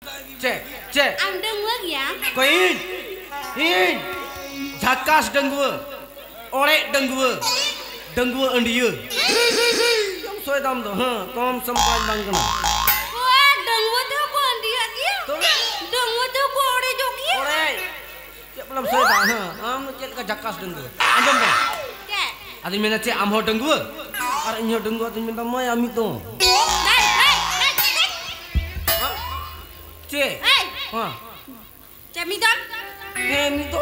Cek. Am dengur ya? Koin. Jakas dengur. Orek dengur. Dengur endia. Yang soy dam tu, tom sampai bang kena. Wah, dengur tu aku endia dia. Dengur tu aku orek joki. Orek. Cek belum soy dah, am cek ke jakas dengur. Anjom dah. Cek. Adi mina cek am ho dengur. Ar inyo dengur adi minta mai ami tu. Cek. Cek midon. Mi tu.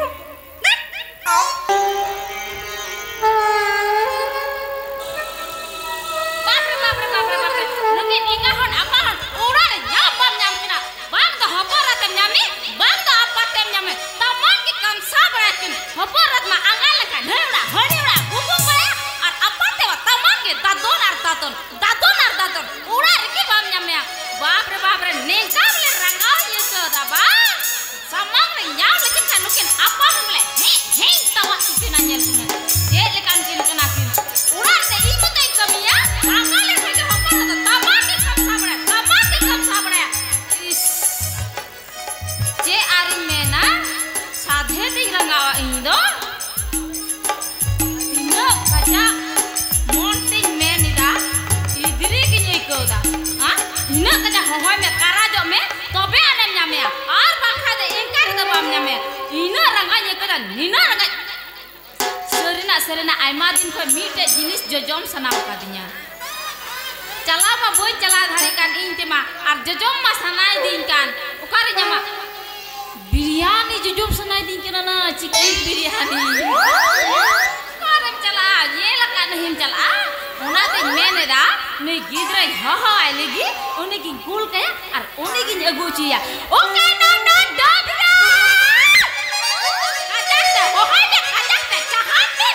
Serena aima din ko mite jinis jojom sanam kadinya. Cala ma boy cala dharikan intima ar jojom ma sanai din kan. Ukari nyama biryani jojom sanai din kana na chicken biryani. Karem cala yela kan him cala. Una te mene da ne gidra ha ai legi une ki gul kaya ar une ki agu chiya. Okay no dobra. Kajak ta ohai na kajak ta chahan din.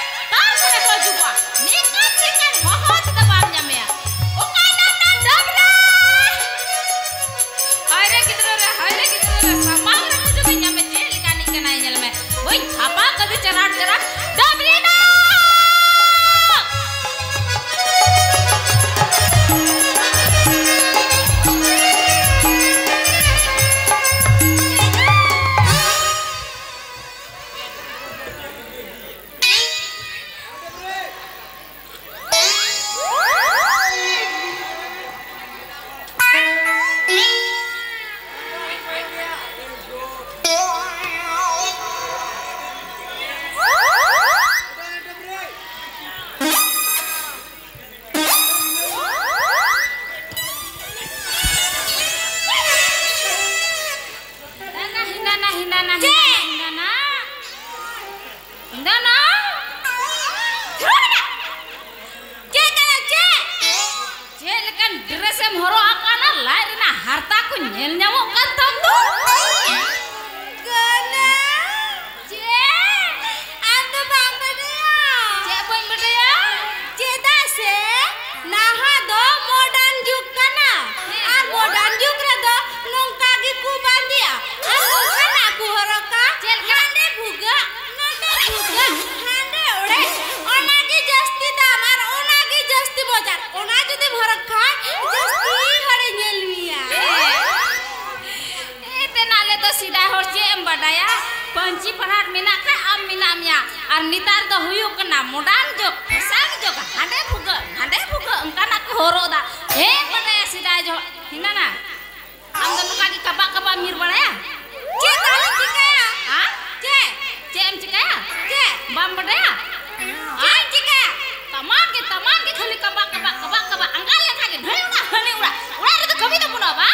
Panci parat minak ka am minamnya ar nitar do huyuk kena modal jok sang jok hande buka engkan aku horo da pada sida jo hinana am do nuka ki kaba mir badaya ce tali cikaya ha ce em cikaya ce bam badaya ai cikaya taman ke khali kaba anggal ya kage dhai ura itu kami da puna ba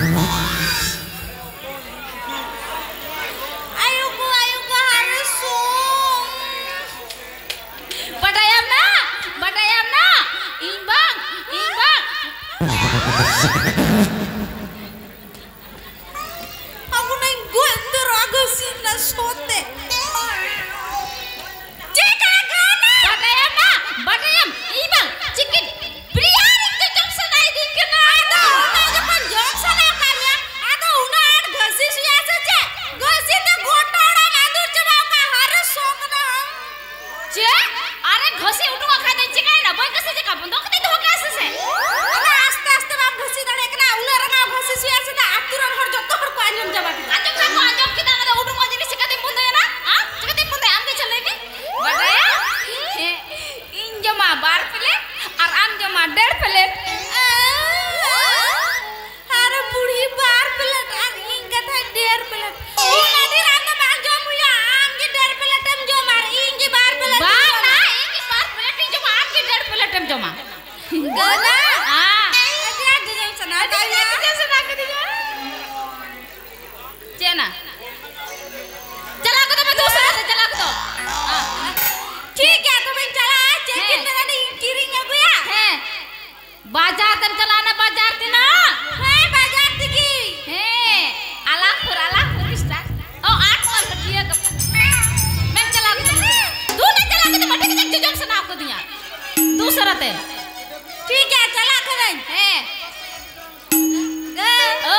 Ayo ku harus sung. Badayam na. Imbang. Aku neng gue agak sina sote. Badayam, imbang, cikin, biryani cocok sana ini kena. Ada panjang sana karya. Ada unar gasi suya saja. Gasi tu gotoda madur coba ka harus sung na. Cek, are घसी उठूंगा खाते चिकाई ना बोल कैसे चिका बंदो कते तो कैसे से अरे आस्ते बाप घसी दड़े कना उना रंगा घसी सुया से दा आतुरन हर जत्तो हर को अंजम जमा की अंजम kita kada उठूंगा जिनी सिकाते बंदो है ना हां सिकाते बंदो आम के चले भी badaya इन जमा 12 प्लेट और आम जमा 1.5 प्लेट अरे बूढ़ी 12 प्लेट और इन कथा 1.5 प्लेट उना दी रात में अंजम हुआ आम की 1.5 प्लेट हम जो मार इन की 12 प्लेट बाना इन की 12 प्लेट इन जमा आम की 1.5 प्लेट हम जमा गना हां dia jam sana dia sana के दिया चेना चला को तो मैं दूसरा से चला को तो ठीक है तो मैं चला चेकिन में नहीं किरिंग है भैया है बाजार तन चलाना बाजार तिना है बाजार तिकी है अलाखपुर किस्ता ओ 8 साल का किया तो मैं चला के तू नहीं चला के तो मटे के जग सुना आपको दिया दूसरा ते ठीक है चला करें है ओ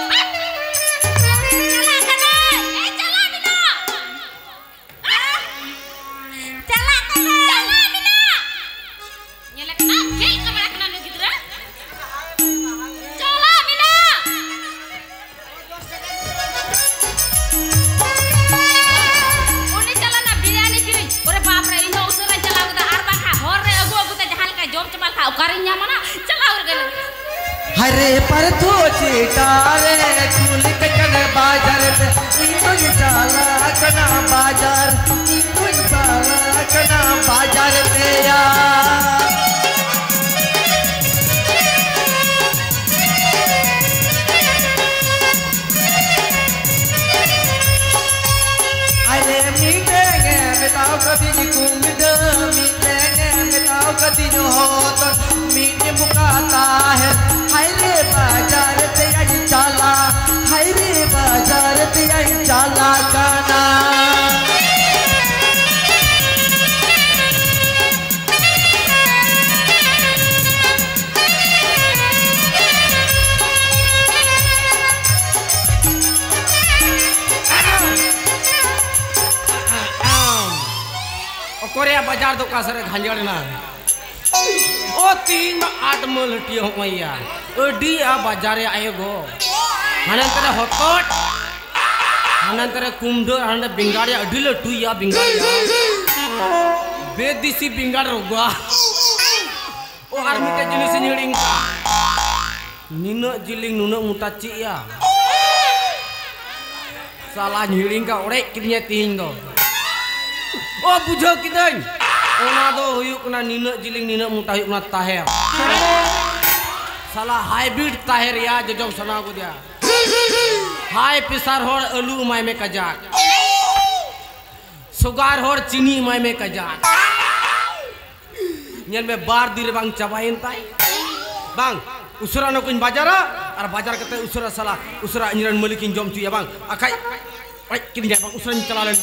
हरे पर तो चिटारे चूल के चल बाजार पे इनको चाला कना बाजार इनको चाला कना बाजार पे यार अरे मिलेंगे बताओ कभी मिलेंगे बताओ कभी जो हो तो मीठे मुकाता है हायरे बाजार ते आई चाला हायरे बाजार ते आई चाला काना कोरिया बाजार तो कासरे घंजड़ना ओ 3 मल हटियो मैया अडी आ बाजारे आयो गो हनंतरे हकट हनंतरे कुमदो हनंत बिंगाड़िया अडी लटू या बिंगाड़िया बेदिसी बिंगाड़ रोगवा ओ आर मिटे जिनिस हिड़िंग निनो जिलिंग नुनो मुटा चिया साला हिड़िंग का ओड़े किदnya तिहिं दो ओ बुझो किदन ओना दो हुयुक ना निनो जिलिंग निनो मुटा हुयुक ना ताहेर साला हाइब्रिड ताहेर या जजो सना को दिया हाई प्रेशर होर आलू माय में कजाक सुगार होर चीनी माय में कजाक ñel me bar dir bang cabain tay bang usura no kuñ bajara ar bajar kate usura sala usura ñiran malikin jom tu ya bang akay ay kini ja bang usura ñalalen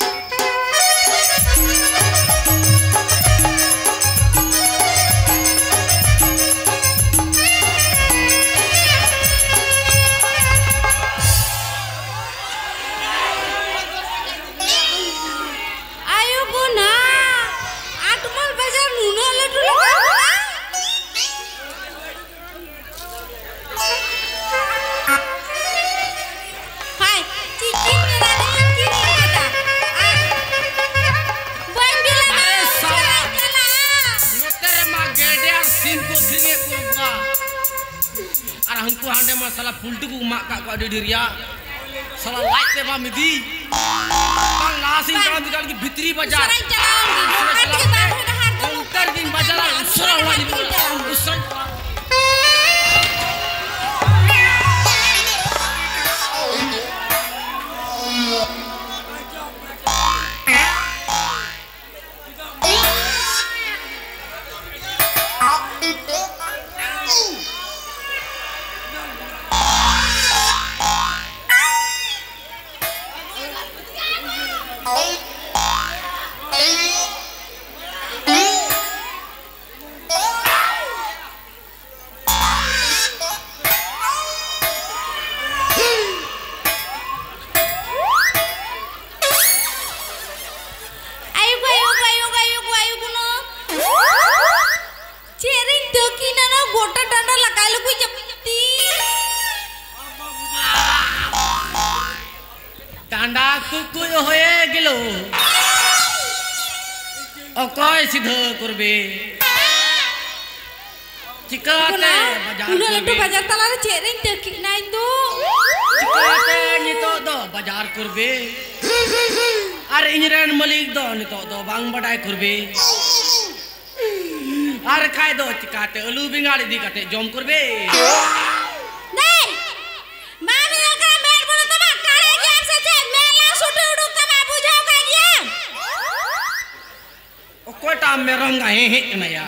hangku hande masalah pultuku mak kak kau ada diria salah like te mah midi bang nasi jalan tiga lagi bitri bajar counter din bajar usra wajib usra anda kuku hoye gilo okoy sidho kurbe cikate bajar Udah kurbe lalu bajar talar cering tekik na itu. cikate nito do bajar kurbe ar injiran malik do nito do bang badai kurbe ar kai do cikate alu bingar idi kate jom kurbe Nih, mami yang kena main bulu teman kali game saja main langsung duduk sama bujau kajian. okoy tam merong ga he kana ya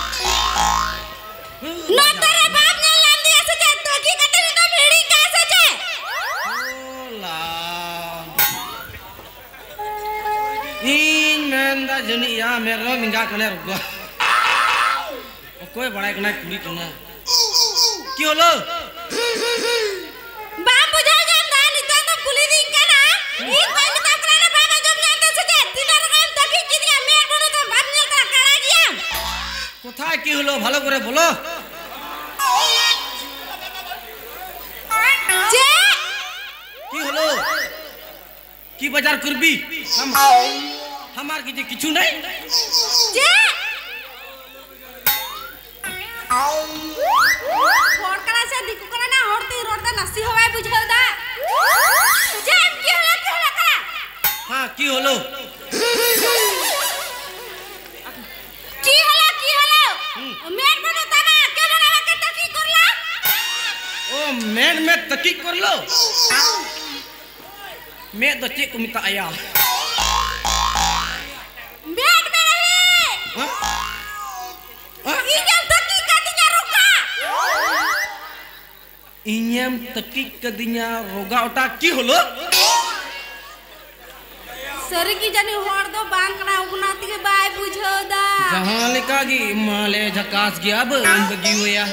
Notare baapnya lam dia saja tegi kata itu beri kah saja. Olah. In menda jeni ya merong mingga kana ruga okoy badai kana kuri kana ki holo Baam bujau jam dan itu tu kulit ikan ah. Ini kau minta kerana baam jam nyata saja. Tidak rakam tegi kita main bulu teman baamnya kena kajian. কোথায় কি হলো ভালো করে বলো Cek. কি হলো কি বাজার করবি আমার কিছু নাই Cek. Hor kena saya diku kena na horti rorda nasi hawai bujau dah. Jam kiola kena. হ্যাঁ কি হলো Ki halo. Main bulu teman kena nama kita ki kurla. ও মেন মে তকি করলো মে তো চেক কুমিতা আয়া Main nahi. Ini teki katanya ruka. ইঞ্জাম Taqi কদিনা রোগা ওটা কি হলো Seri ki jani hor do bang kena ugna tige bai bujau dah. जहां लेका गी माले झकास गया अब बगी होया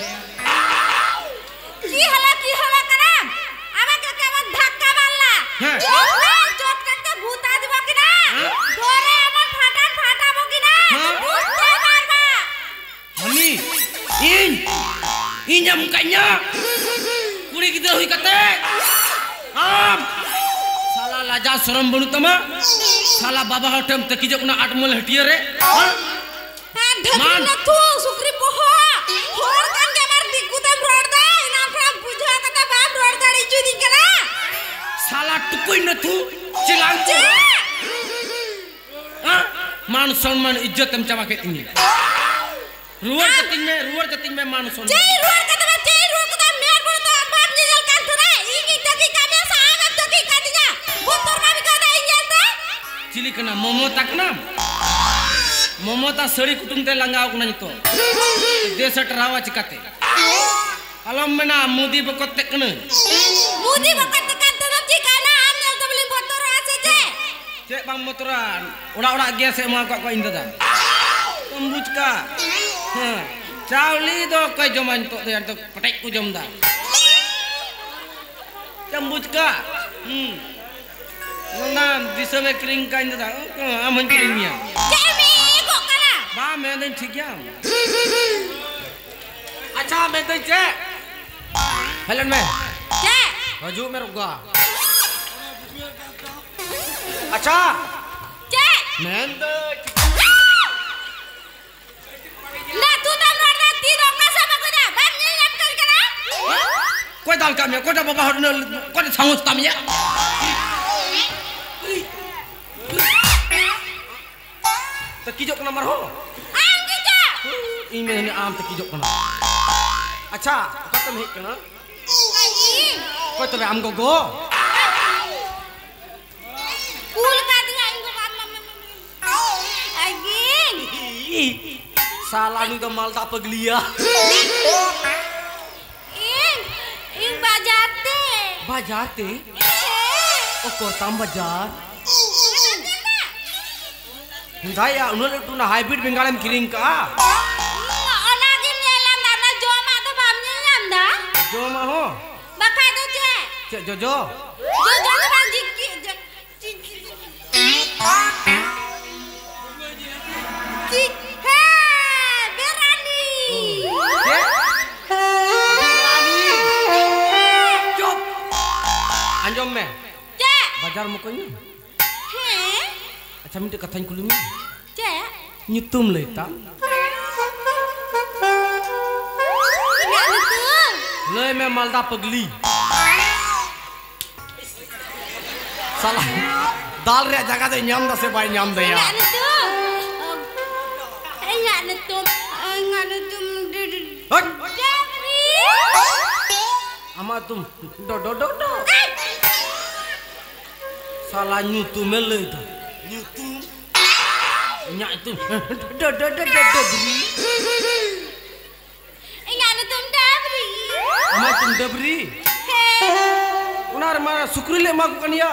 Ki halo kena. Ama kekawan dhakka marla. Hah. Chok te bhuta dibo kina. Dore amar phata bo kina. Hah. Bhuta marba. Hami inyam kanya kuri gidra hui kate am salah laja soram banu tama salah baba hotem takijak na atmol hatiya re Dhakki na tu sukri poho. Hor kan ke mar dikutem rod da. Ina pram bujha kata bam rod da ricu di kena. salah tukui na tu cilang मान सम्मान इज्जत हम चमा के ini ruar keting me मान सम्मान Cai ruar kata mer bulu to bam jijal kan thura. Ini dhakki kami sangat dhakki katinya. Botor mami kata injal ta. cili kena momota kena momota sari kutung te langau kena itu desa terawa cikate alam mena mudi bekot tek kena Mudi bakat tekan tetap cikana amnya tu beli botor saja. cek bang motoran ora gas ema kok inda da tembus ka Cauli do kau joman tok tu yang tu petek ku jom dah. Tembus ka Nan disame kering ka inda da aman keringnya Cemi kok kana. ba मैं दिन ठीक है अच्छा मैं दिन cek हेलन में Cek. baju में रुका अच्छा Cek. मैं तो Nah tu tak berada tidak masa bagunya. Bam nyam kali kana. कोई दाल काम है कोई dah बाबा हरने कोई dah sangus tam ya terkijok kena marho Am kita. ini am terkijok kena अच्छा खत्म है कना Lagi. कोई तो am go Kul katanya ingko bam. Lagi. salah ni तो mal tak peglia Ing bajate. बाजार ते ओ कोताम बाजार Hintai ya, unul tu na hybrid bengalam kiring ka. Ona gin nyelam darna joma to bam nyelam da. Jo ma ho. Baka tu je. Cek jojo. Jojo tu bang jiki. He, berani. Cek. Berani. Cuk. Anjom me. Cek. Bajar mukanya. Heh. Acha minta katanya kulumi. Cek. Nyutum leta. Enggak betul. Le me malda pegli. Salah. Dal rea jaga de nyam da se bai nyam de ya. Enggak betul. Enggak betul. Enggak betul. Hot. Jeffrey. Ama tum do. Salah nyutum le ta. Nyutum. Nyak itu. Do beri. Enggak betul Jeffrey. Ama tum do beri. Unar mara sukri le magukan ya.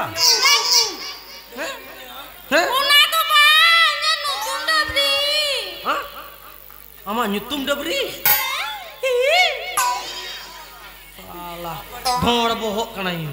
Heh? Una tuh banyak nutum Jeffrey. Hah? Ama nyutum do beri. Salah. Bor bohok kana ini.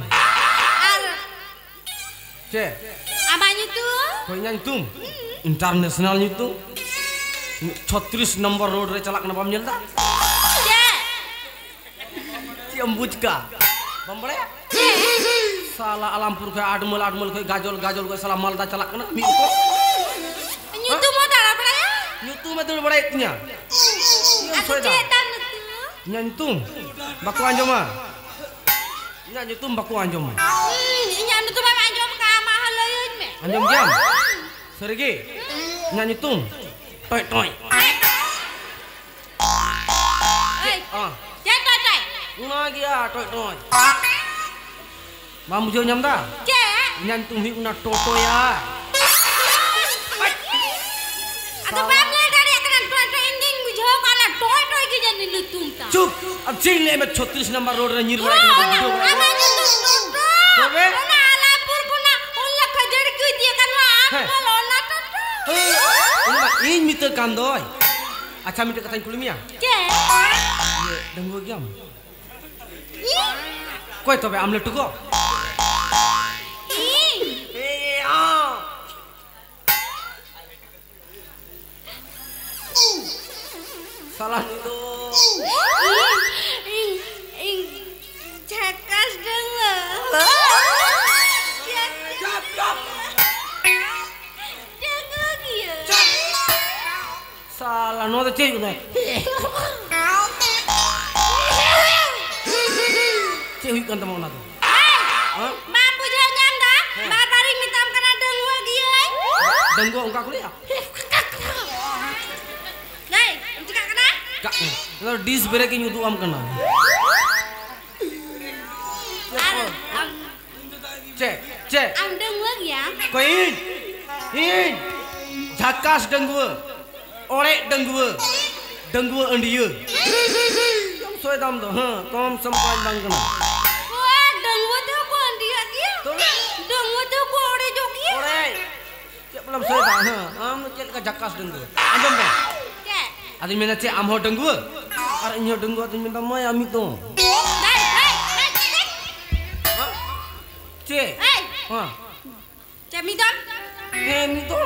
Cek. Amanya tuh? Kau nyutum. Internasional nyutum. 36 nomor road re calak na pamjel ta. Cek. Si embujka. Bambole. Salah alampur kayak admul kayak gajol kayak salah malda calak kena mi ko. Nyutum mau darah apa ya? Nyutum itu beratnya. Aku cetan itu. Nyantum. Baku anjoma. Nyutum baku anjoma. Nyutum apa anjom ka mahal yun me. Anjom jam. Sergi. Nyutum. Toy. Oi. Ah. Jangan toy. Una gia toy. Mamu jo nyam da. Cek. Nyantum hi una toto ya. Aku bangga dari akan toy ending bujau kana toy ke jadi lutum ta. Cup. Ab jing le me 36 number road re nyir berai kena video. Ama nyutum toto. Tobe. Ona alapur kuna ulah kajar ku dia kan lah kalau na toto. Una in mite kandoi. Acha mite katanya kulumia. Cek. Ye denggo giam. Koi tobe amle tuko. Salah itu. Cekas dengar. Jap. Dengar dia. Salah no de cek udah. Cek kan teman na tu. Mampu jangan dah. Matahari minta kena dengar dia. Denggo engkau kuliah. Nei, enggak kena? Kak. Kalau dis bereki nyutu am kena. Cek. Am dengar ya. Koin. Jakas denggo. Orek denggo. Denggo andieu. Yang soy dam tu. Tom sampai bang kena. Wah, dengar tu kau dia. Dengar tu kau orang joki. Orek. Cek belum soy dah. Am cek ka jakas denggo. Anjom be. Cek. Adi mina cek am ho denggo. Are nyo denggo adi minta mai ami tu. Cek. Ha. Cek midam. Ni tu.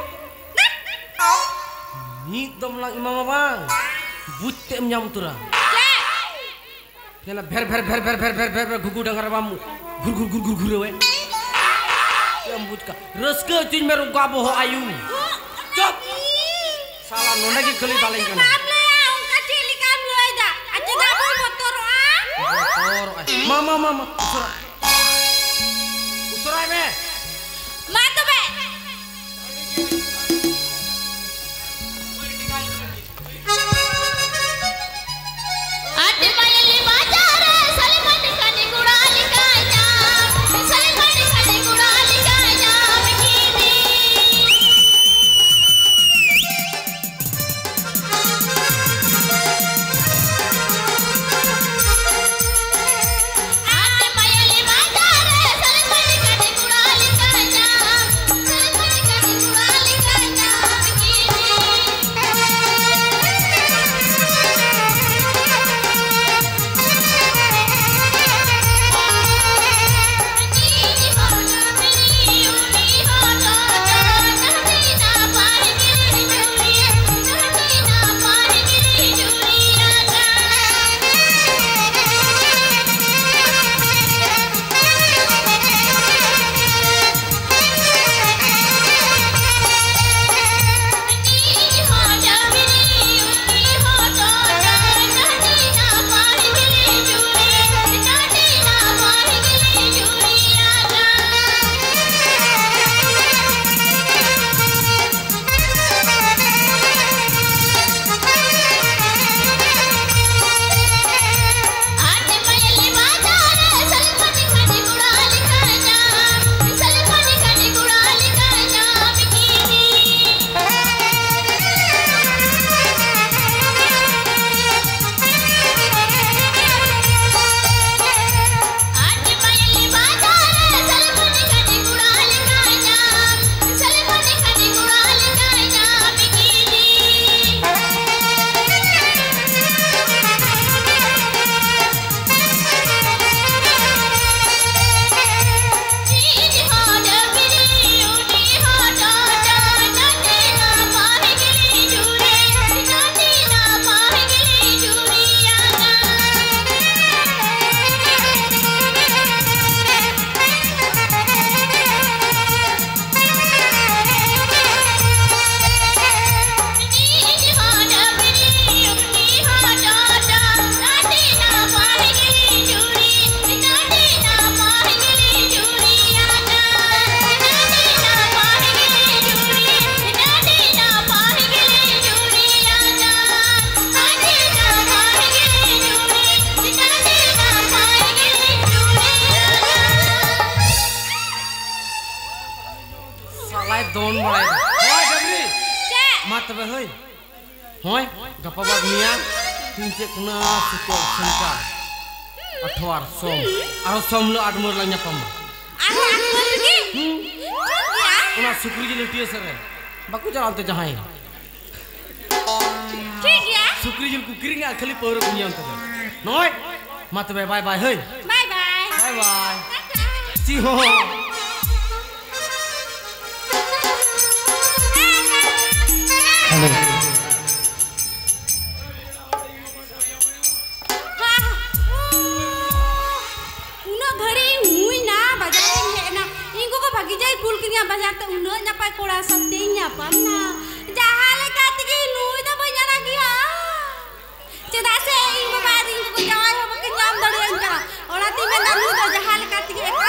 Ni dom lang imam bang. Butte menyam tura. Cek. Kena ber gugu dengar bamu. Gur we. Yang butka. Reske tin meru gabo ho ayu. Cop. Salah nona ki kali paling kana. Motor. Mama. Usurai me. Matu be. Ate mayali majare salimani kani gurali kanya. Salimani kani gurali kanya mikini. Ate mayali don mulai. Hoi Jabri. Cek. Mat tebe hoi. Hoi gapa bag niat tincek na suko sengka. Athwar som. Aro som lo admur la nyapam. Anu lagi. Ya. Una sukri jil tiye sare. Baku jalan te jahai. ठीक है Sukri jil ku kiring khali pawra kunyam te. Noi. Mat tebe bye bye hoi. Bye bye Bye bye. Si ho. Halo. उना घड़ी हुई ना बाजार है ना इनको को भागी जाए कुल किनिया बाजार ते उना न्यापाय कोड़ा सत्ते न्यापम ना जहाले काती की नुई दा बजाना किया चेदा से इनको बारी इनको को जाय हो के नाम दड़े अंका ओलाती में ना नु दा जहाले काती के